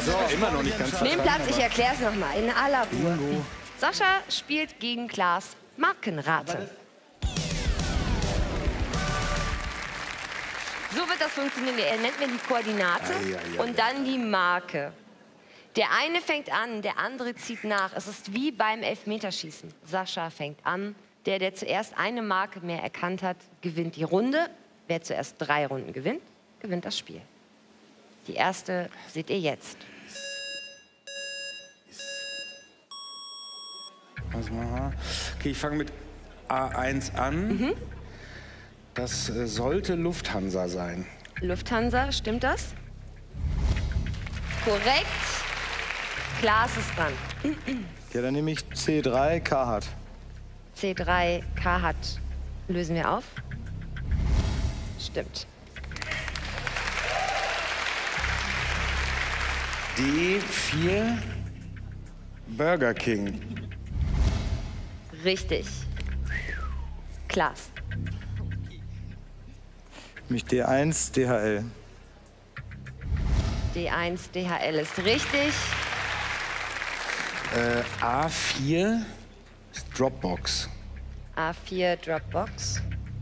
immer noch nicht ganz Nehm Platz, ich erkläre es nochmal in aller Ruhe. Sascha spielt gegen Klaas Markenrate. So wird das funktionieren. Er nennt mir die Koordinate und dann die Marke. Der eine fängt an, der andere zieht nach. Es ist wie beim Elfmeterschießen. Sascha fängt an. Der zuerst eine Marke mehr erkannt hat, gewinnt die Runde. Wer zuerst 3 Runden gewinnt, gewinnt das Spiel. Die erste seht ihr jetzt. Okay, ich fange mit A1 an. Das sollte Lufthansa sein. Lufthansa, stimmt das? Korrekt. Klaas ist dran. Ja, dann nehme ich C3, Carhartt. C3, Carhartt. Lösen wir auf. Stimmt. D4, Burger King. Richtig. Klaas. Mich D1, DHL. D1, DHL ist richtig. A4 ist Dropbox. A4, Dropbox.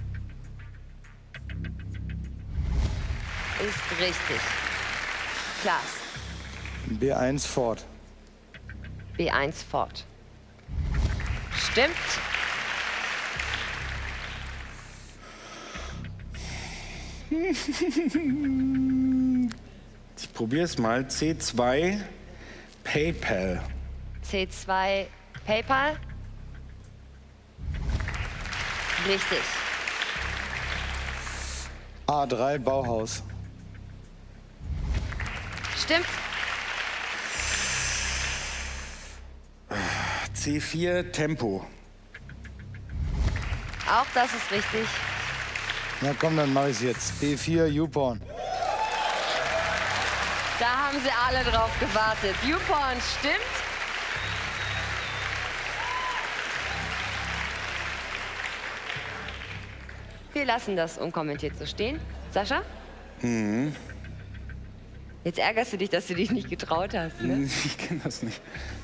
Ist richtig. Klaas. B1, Ford. B1, Ford. Stimmt. Ich probiere es mal. C2, PayPal. C2, PayPal. Richtig. A3, Bauhaus. Stimmt. C4, Tempo. Auch das ist richtig. Na komm, dann mache ich es jetzt. B4, YouPorn. Da haben sie alle drauf gewartet. YouPorn stimmt. Wir lassen das unkommentiert so stehen. Sascha? Jetzt ärgerst du dich, dass du dich nicht getraut hast, ne? Ich kenne das nicht.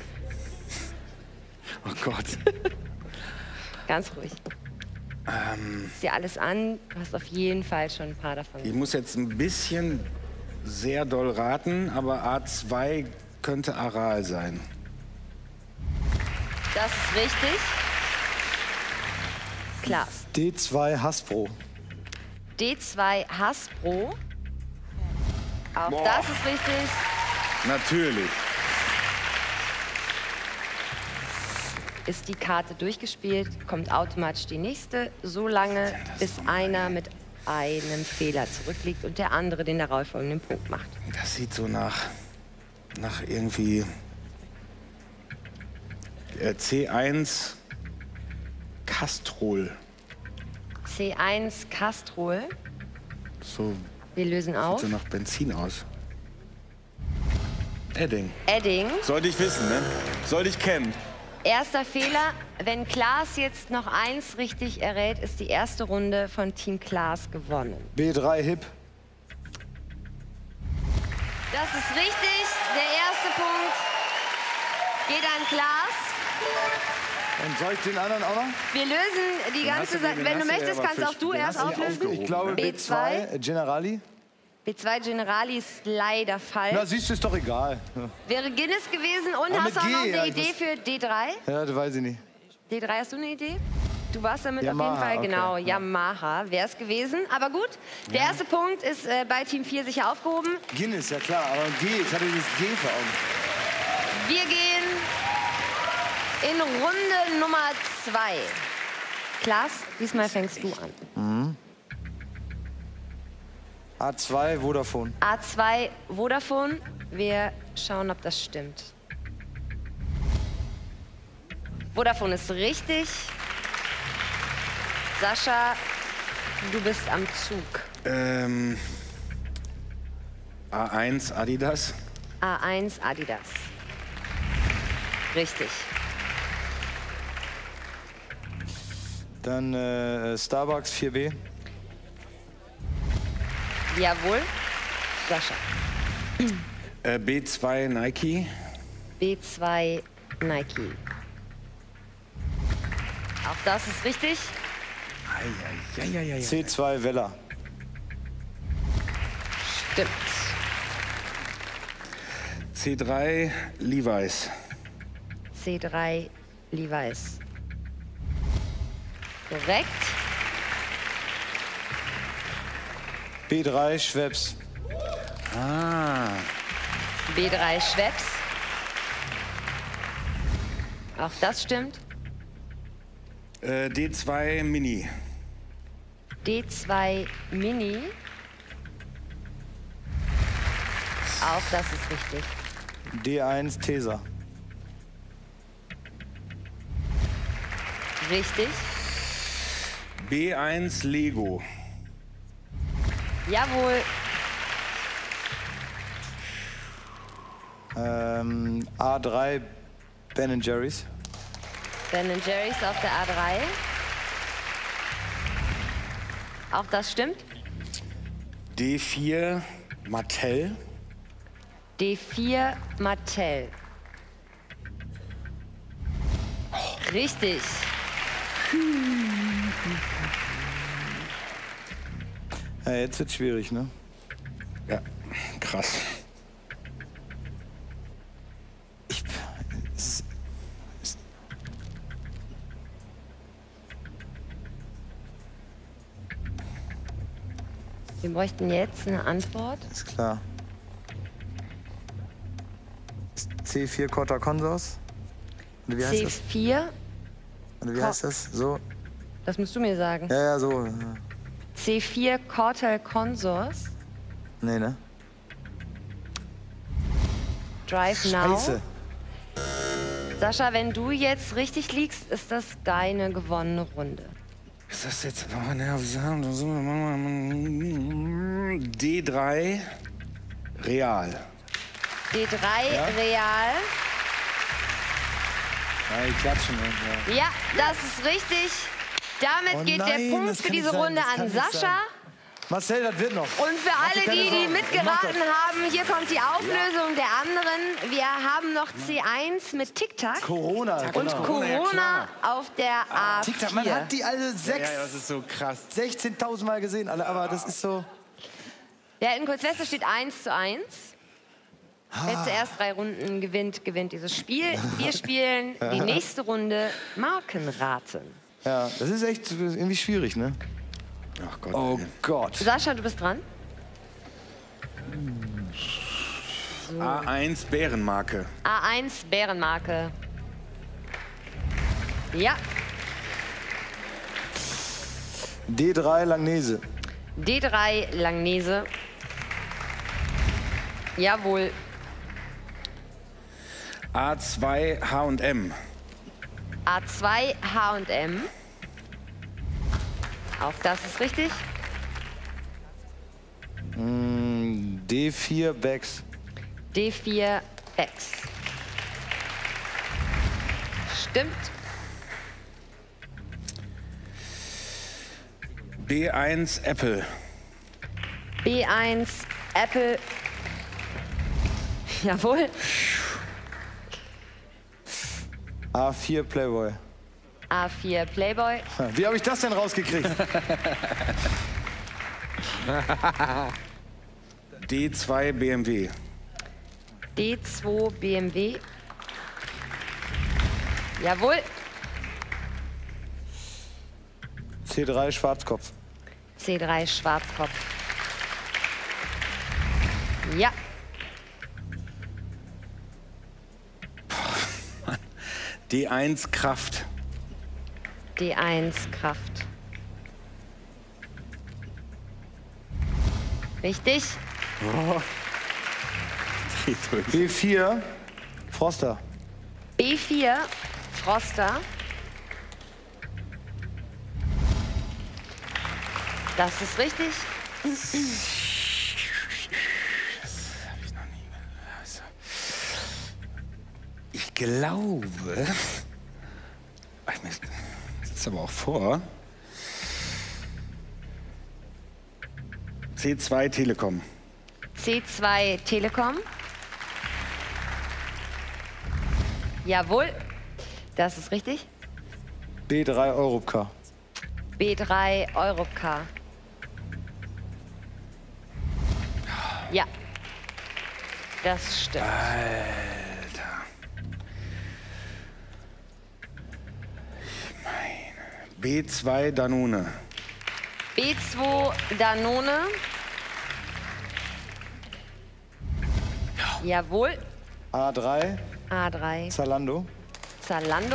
Oh Gott. Ganz ruhig. Sieh dir alles an. Du hast auf jeden Fall schon ein paar davon. Ich muss jetzt ein bisschen sehr doll raten, aber A2 könnte Aral sein. Das ist richtig. Klaas. D2, Hasbro. D2, Hasbro. Auch das ist richtig. Natürlich. Ist die Karte durchgespielt, kommt automatisch die nächste, so lange, bis einer mit einem Fehler zurückliegt und der andere den darauffolgenden Punkt macht. Das sieht so nach irgendwie C1 Castrol. C1 Castrol. So Wir lösen auf. sieht so nach Benzin aus. Edding. Edding. Sollte ich wissen, ne? Sollte ich kennen. Erster Fehler. Wenn Klaas jetzt noch 1 richtig errät, ist die erste Runde von Team Klaas gewonnen. B3, Hip. Das ist richtig. Der erste Punkt geht an Klaas. Und soll ich den anderen auch noch? Wir lösen die ganze Sache. Wenn du möchtest, kannst auch du erst auflösen. Ich glaube B2, Generali. B2 Generali ist leider falsch. Na, siehst du, ist doch egal. Wäre Guinness gewesen und Ah, hast auch mit noch G, eine ja, Idee für D3? Ja, das weiß ich nicht. D3, hast du eine Idee? Du warst damit Yamaha, auf jeden Fall, okay. genau, Yamaha wäre es gewesen. Aber gut, der erste Punkt ist bei Team 4 sicher aufgehoben. Guinness, ja klar, aber G, ich hatte dieses G vor Augen. Wir gehen in Runde Nummer 2. Klaas, diesmal fängst du an. A2, Vodafone. A2 Vodafone. Wir schauen, ob das stimmt. Vodafone ist richtig. Sascha, du bist am Zug. A1 Adidas. A1 Adidas. Richtig. Dann Starbucks 4B. Jawohl. Sascha. B2 Nike. B2 Nike. Auch das ist richtig. C2 Weller. Stimmt. C3 Levi's. C3 Levi's. Korrekt. B3 Schweppes. B3 Schweppes. Auch das stimmt. D2 Mini. D2 Mini. Auch das ist richtig. D1 Tesa. Richtig. B1 Lego. Jawohl. A3 Ben Jerry's. Ben Jerry's auf der A3. Auch das stimmt. D4 Mattel. D4 Mattel. Richtig. Ja, jetzt wird's schwierig, ne? Ja, krass. Wir bräuchten jetzt eine Antwort. Ist klar. C4 Corta Consors. Oder wie heißt das? C4. Oder wie heißt das? So? Das musst du mir sagen. Ja, so. C4 Cortal Consors. Nee, ne? Drive Now. Scheiße. Sascha, wenn du jetzt richtig liegst, ist das deine gewonnene Runde. Ist das jetzt... D3 Real. D3 Real. Ja, die klatschen. Ja. Ja, das ist richtig. Damit Oh geht nein, der Punkt das für kann diese nicht sein, Runde das kann an nicht Sascha. sein. Marcel, das wird noch. Und für alle, keine die Sorgen. mitgeraten haben, hier kommt die Auflösung der anderen. Wir haben noch C1 mit Tic-Tac Corona. und Genau. Corona auf der A4. TikTok, man hat die alle Das ist so krass. 16.000 Mal gesehen, alle, aber das ist so... Ja, in Kurzwester steht 1:1. Wer zuerst 3 Runden gewinnt, gewinnt dieses Spiel. Wir spielen die nächste Runde Markenraten. Ja, das ist echt irgendwie schwierig, ne? Ach Gott. Oh Gott. Sascha, du bist dran. A1 Bärenmarke. A1 Bärenmarke. Ja. D3 Langnese. D3 Langnese. Jawohl. A2 H&M. A2 H&M. Auch das ist richtig. D4 Becks. D4 Becks. Stimmt. B1 Apple. B1 Apple. Jawohl. A4 Playboy. A4 Playboy. Wie habe ich das denn rausgekriegt? D2 BMW. D2 BMW. Jawohl. C3 Schwarzkopf. C3 Schwarzkopf. Ja. D1 Kraft. D1 Kraft. Richtig. B4 Froster. B4 Froster. Das ist richtig. Ich glaube, ich sitze aber auch vor. C2 Telekom. C2 Telekom. Jawohl, das ist richtig. B3 Europcar. B3 Europcar. Ja, das stimmt. Alter. B2 Danone. B2 Danone. Jawohl. A3 A3 Zalando. Zalando.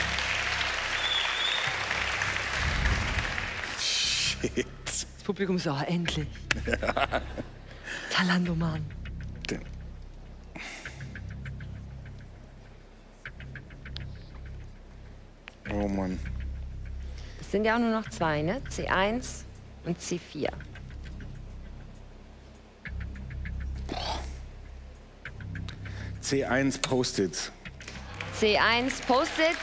Shit. Das Publikum ist auch endlich. Zalando, Mann. Oh Mann. Es sind ja auch nur noch zwei, ne? C1 und C4. C1 Post-its. C1 Post-it.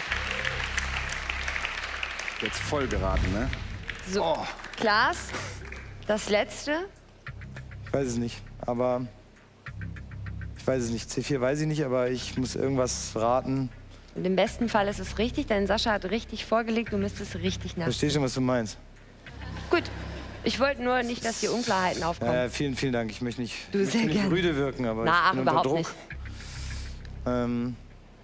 Jetzt voll geraten, ne? So, Oh. Klaas, das letzte. Ich weiß es nicht, aber... Ich weiß es nicht. C4 weiß ich nicht, aber ich muss irgendwas raten. Und im besten Fall ist es richtig, denn Sascha hat richtig vorgelegt, du müsstest richtig nach. Verstehe schon, was du meinst. Gut, ich wollte nur nicht, dass hier Unklarheiten aufkommen. Vielen, vielen Dank. Ich möchte nicht, Du, ich möchte sehr nicht gerne. rüde wirken, aber Na, ich bin unter überhaupt Druck. nicht.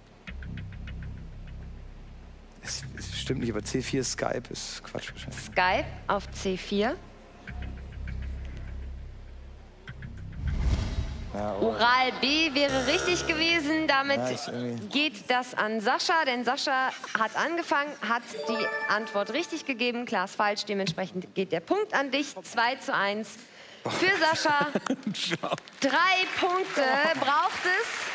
Es stimmt nicht, aber C4 Skype ist Quatsch wahrscheinlich. Skype auf C4. Ja, Oral B wäre richtig gewesen. Damit Ja, ich irgendwie- geht das an Sascha, denn Sascha hat angefangen, hat die Antwort richtig gegeben. Klaas falsch, dementsprechend geht der Punkt an dich. 2:1 für Sascha. 3 Punkte braucht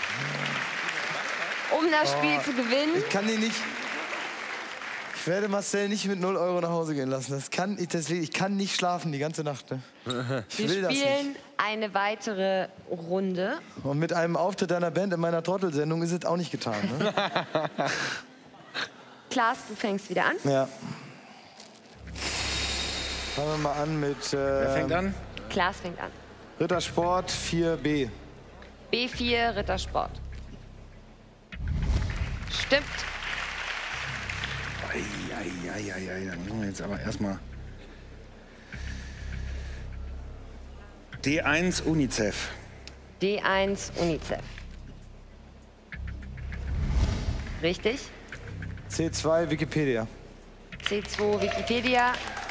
es, um das Spiel zu gewinnen. Ich kann die nicht. Ich werde Marcel nicht mit 0 Euro nach Hause gehen lassen. Ich kann nicht schlafen die ganze Nacht. Ne? Ich Wir will das spielen nicht. eine weitere Runde. Und mit einem Auftritt deiner Band in meiner Trottelsendung ist es auch nicht getan. Ne? Klaas, du fängst wieder an. Ja. Fangen wir mal an mit Wer fängt an? Klaas fängt an. Rittersport 4B. B4 Rittersport. Stimmt. Eieieiei, da müssen wir jetzt aber erstmal. D1 UNICEF. D1 UNICEF. Richtig. C2 Wikipedia. C2 Wikipedia.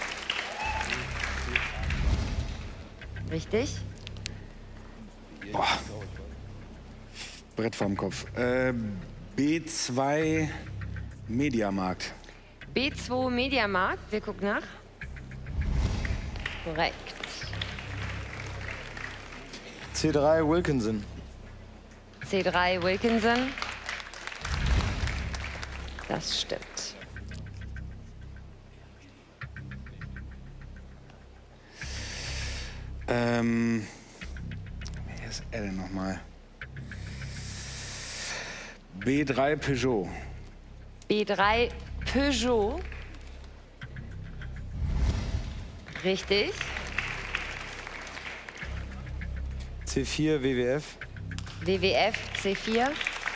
Richtig. Boah. Brett vorm Kopf. B2 Mediamarkt. B2 Mediamarkt. Wir gucken nach. Korrekt. C3 Wilkinson. C3 Wilkinson. Das stimmt. Wer ist er denn nochmal? B3 Peugeot. B3 Peugeot. Richtig. C4 WWF. WWF C4.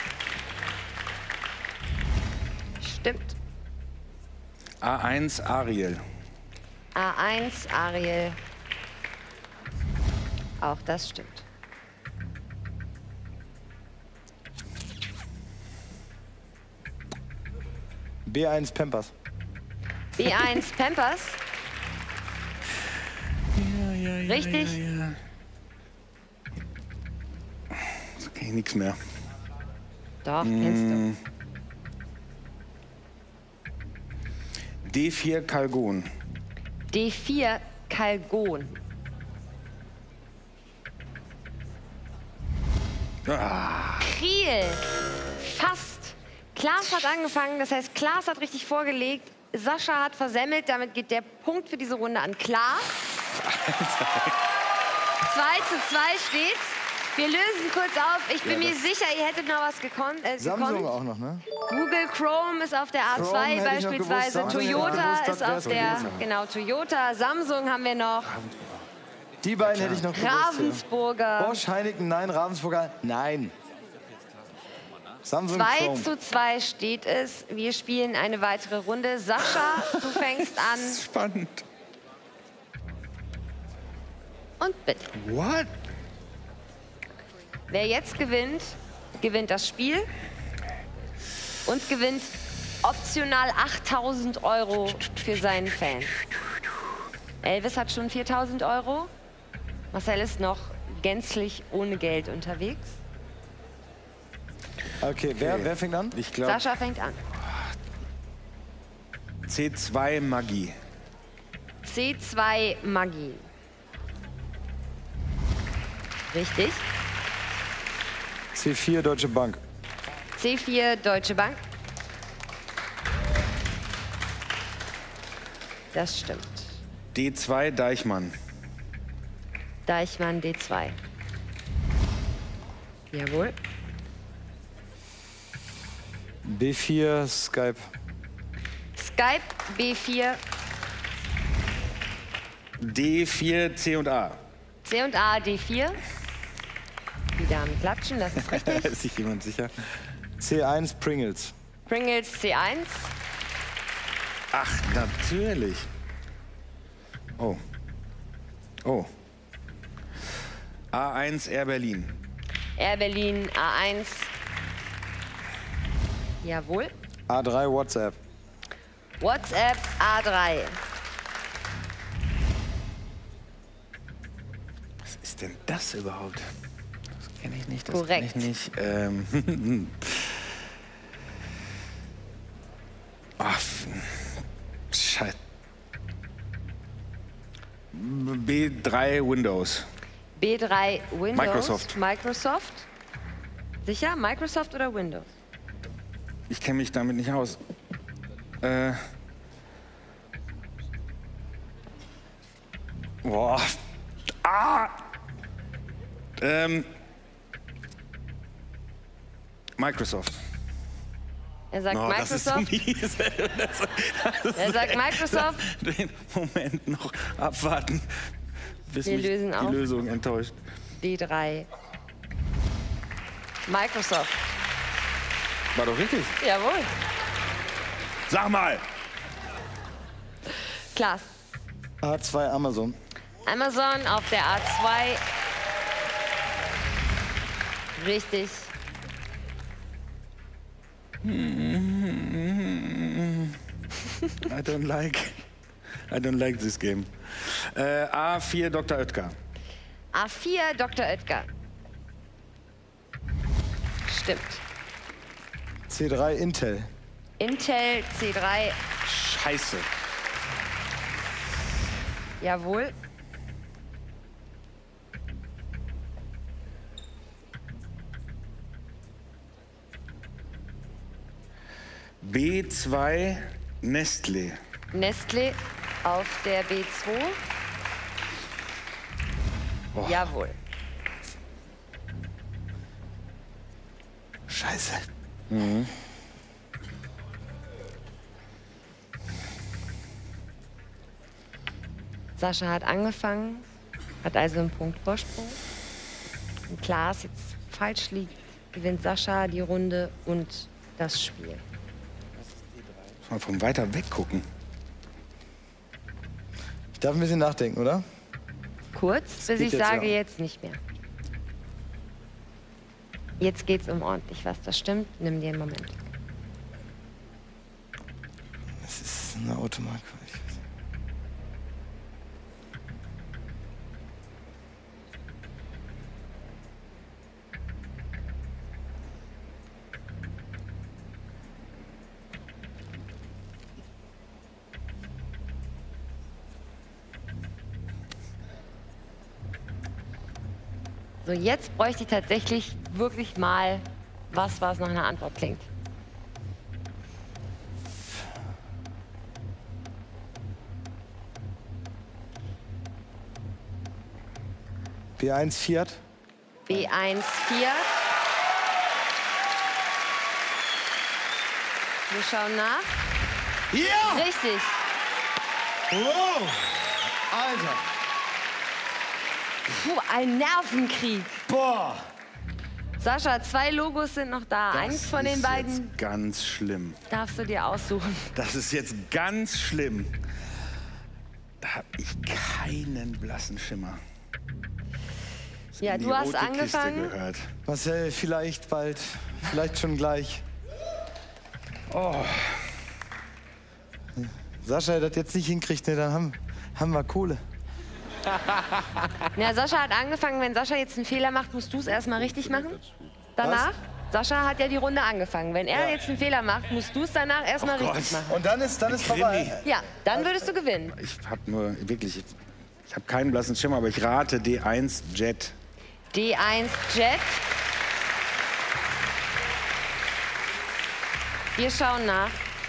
Stimmt. A1 Ariel. A1 Ariel. Auch das stimmt. B1 Pampers. B1 Pampers. Richtig. Ja. Jetzt kenn ich nichts mehr. Doch, kennst D4 Calgon. du. D4 Calgon. Kriel. Fast. Klaas hat angefangen, das heißt, Klaas hat richtig vorgelegt. Sascha hat versemmelt, damit geht der Punkt für diese Runde an Klaas. 2:2 steht's. Wir lösen kurz auf. Ich bin mir sicher, ihr hättet noch was gekonnt. Samsung auch noch, ne? Google Chrome ist auf der A2 Chrome hätte ich noch gewusst, beispielsweise. Samsung hätte ich Toyota gewusst, ist das auf wär's der, gewesen. genau, Toyota. Samsung haben wir noch. Die beiden hätte ich noch gewusst. Ja. Ravensburger. Bosch, Heineken, nein. Ravensburger, nein. Samsung 2:2 steht es. Wir spielen eine weitere Runde. Sascha, du fängst an. Spannend. Und bitte. What? Wer jetzt gewinnt, gewinnt das Spiel und gewinnt optional 8.000 € für seinen Fan. Elvis hat schon 4.000 €. Marcel ist noch gänzlich ohne Geld unterwegs. Okay, wer fängt an? Ich glaube, Sascha fängt an. C2 Magie. C2 Magie. Richtig. C4 Deutsche Bank. C4 Deutsche Bank. Das stimmt. D2 Deichmann. Deichmann D2. Jawohl. B4 Skype. Skype B4. D4 C und A. C und A D4. Die Damen klatschen, das ist richtig. Ist sich jemand sicher? C1 Pringles. Pringles C1. Ach, natürlich. Oh. Oh. A1 Air Berlin. Air Berlin A1. Jawohl. A3 WhatsApp. WhatsApp A3. Was ist denn das überhaupt? Das kenne ich nicht. Das Korrekt. kenn ich nicht. Ach, Scheiße. B3 Windows. B3 Windows. Microsoft. Microsoft. Sicher? Microsoft oder Windows? Ich kenne mich damit nicht aus. Boah. Ah! Microsoft. Er sagt Oh, das ist so Microsoft. mies. Er sagt Microsoft. Den Moment noch abwarten, bis Wir mich lösen die auf. Lösung enttäuscht. B3. Microsoft. War doch richtig. Jawohl. Sag mal. Klaas. A2 Amazon. Amazon auf der A2. Richtig. I don't like this game. A4 Dr. Oetker. A4 Dr. Oetker. Stimmt. C3 Intel. Intel C3. Scheiße. Jawohl. B2 Nestle. Nestle auf der B2. Oh. Jawohl. Scheiße. Sascha hat angefangen, hat also einen Punkt Vorsprung. Wenn Klaas jetzt falsch liegt, gewinnt Sascha die Runde und das Spiel. Mal von weiter weg gucken. Ich darf ein bisschen nachdenken, oder? Kurz, bis geht ich jetzt, sage ja. jetzt nicht mehr. Jetzt geht's um ordentlich was. Das stimmt. Nimm dir einen Moment. Das ist eine Automarke. So, jetzt bräuchte ich tatsächlich wirklich mal was nach einer Antwort klingt. B1 Fiat. B1 Fiat. Wir schauen nach. Ja! Richtig. Wow! Alter! Puh, ein Nervenkrieg. Boah! Sascha, 2 Logos sind noch da. Eins von den beiden ist ganz schlimm. darfst du dir aussuchen. Das ist jetzt ganz schlimm. Da habe ich keinen blassen Schimmer. Ja, du hast angefangen. Gehört. Marcel, vielleicht bald. Vielleicht schon gleich. Oh. Sascha, der das jetzt nicht hinkriegt, ne, dann haben wir Kohle. Ja, Sascha hat angefangen. Wenn Sascha jetzt einen Fehler macht, musst du es erstmal richtig machen. Danach? Sascha hat ja die Runde angefangen. Wenn er jetzt einen Fehler macht, musst du es danach erstmal richtig machen. Und dann ist vorbei. Ja, dann würdest du gewinnen. Ich habe nur wirklich, ich habe keinen blassen Schimmer, aber ich rate D1 Jet. D1 Jet. Wir schauen nach.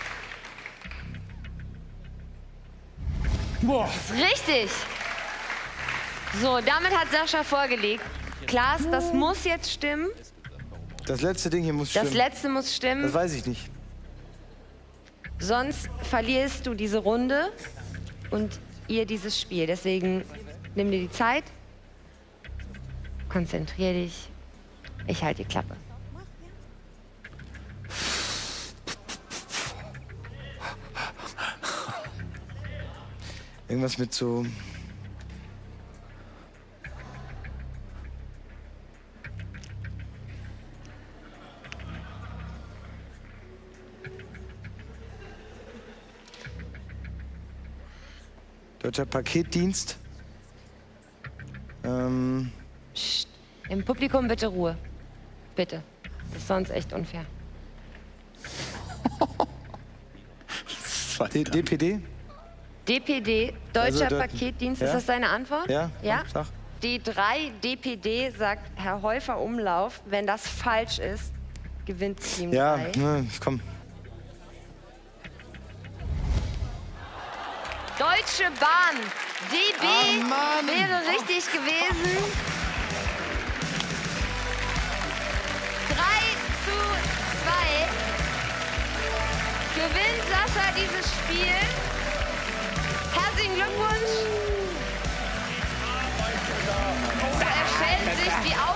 Boah. Das ist richtig. So, damit hat Sascha vorgelegt. Klaas, das muss jetzt stimmen. Das letzte Ding hier muss stimmen. Das letzte muss stimmen. Das weiß ich nicht. Sonst verlierst du diese Runde und ihr dieses Spiel. Deswegen nimm dir die Zeit, konzentrier dich. Ich halte die Klappe. Irgendwas mit so... Deutscher Paketdienst. Psst. Im Publikum bitte Ruhe. Bitte. Das ist sonst echt unfair. DPD? DPD, Deutscher Also, Paketdienst. ja? Ist das deine Antwort? Ja? Ja? Sag. D3, DPD, sagt Herr Häufer Umlauf. Wenn das falsch ist, gewinnt Team 3. Ja, komm. Deutsche Bahn, DB wäre richtig gewesen. 3:2 gewinnt Sascha dieses Spiel. Herzlichen Glückwunsch. Er schält sich die Augen.